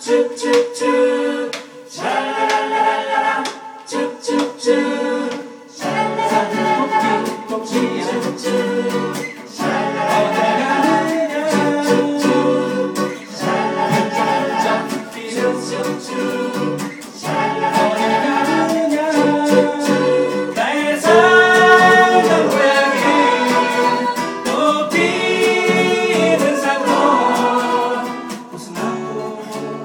쭉쭉쭉 샤라라라라라 쭉쭉쭉 샤라라라라라 쭉쭉쭉 샤라라라라 쭉쭉쭉 샤라라라라 쭉쭉쭉 샤라라라라 쭉쭉쭉 나의 살던 고향이 또 피는 산골 무슨 나고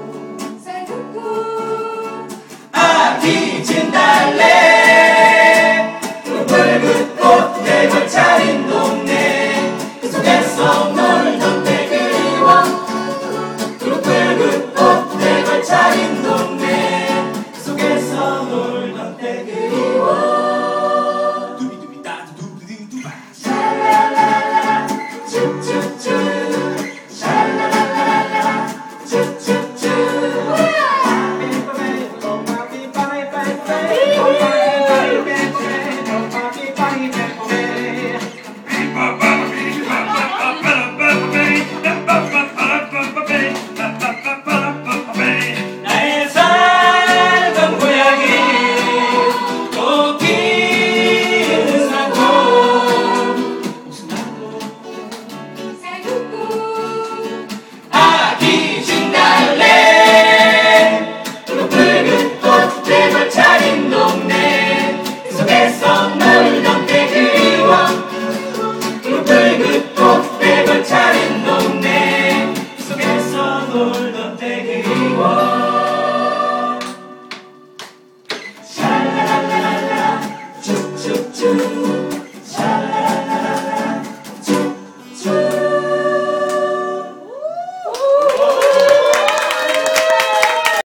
아기 진달래 붉은 꽃 대걸 차린 동네 그 속에서 놀던 내 그리워 붉은